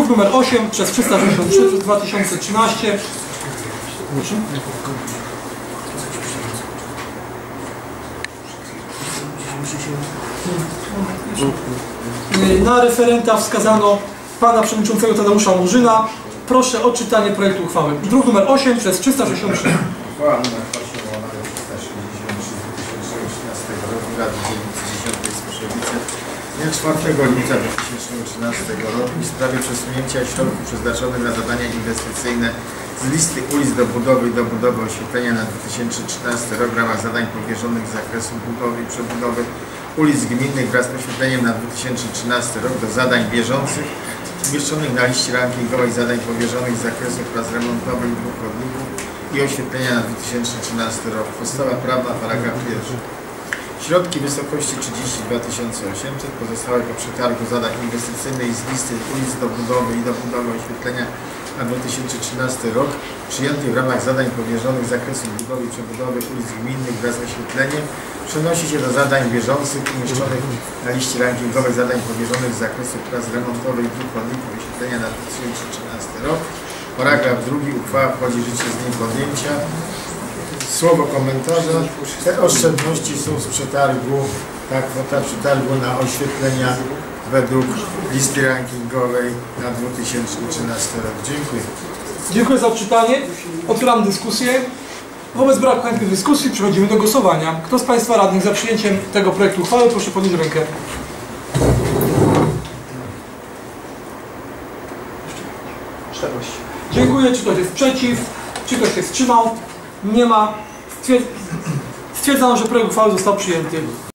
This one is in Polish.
Druk numer 8 przez 363 przez 2013. Na referenta wskazano pana przewodniczącego Tadeusza Murzyna. Proszę o czytanie projektu uchwały. Druk numer 8 przez 363. Uchwała nr 8 o nr 363 2013 roku Rady Dzielnicy 10 Sposzowice dnia 4 lipca 2013 roku w sprawie przesunięcia środków przeznaczonych na zadania inwestycyjne z listy ulic do budowy oświetlenia na 2013 rok w ramach zadań powierzonych z zakresu budowy i przebudowy ulic gminnych wraz z oświetleniem na 2013 rok do zadań bieżących umieszczonych na liście rankingowej zadań powierzonych z zakresu prac remontowych i dróg chodników i oświetlenia na 2013 rok. Podstawa prawna, paragraf 1. Środki w wysokości 32 800 pozostałe po przetargu zadań inwestycyjnych z listy ulic do budowy i do budowy oświetlenia na 2013 rok przyjętych w ramach zadań powierzonych z zakresu budowy i przebudowy ulic gminnych wraz z oświetleniem przenosi się do zadań bieżących umieszczonych na liście rankingowej zadań powierzonych z zakresu prac remontowych i dróg chodników oświetlenia na 2013 rok. Paragraf 2. Uchwała wchodzi w życie z dniem podjęcia. Słowo komentarza. Te oszczędności są z przetargu, ta kwota przetargu na oświetlenia według listy rankingowej na 2013 rok. Dziękuję. Dziękuję za odczytanie. Otwieram dyskusję. Wobec braku chętnych dyskusji przechodzimy do głosowania. Kto z Państwa radnych za przyjęciem tego projektu uchwały, proszę podnieść rękę. Dziękuję. Czy ktoś jest przeciw? Czy ktoś się wstrzymał? Nie ma. Stwierdzam, że projekt uchwały został przyjęty.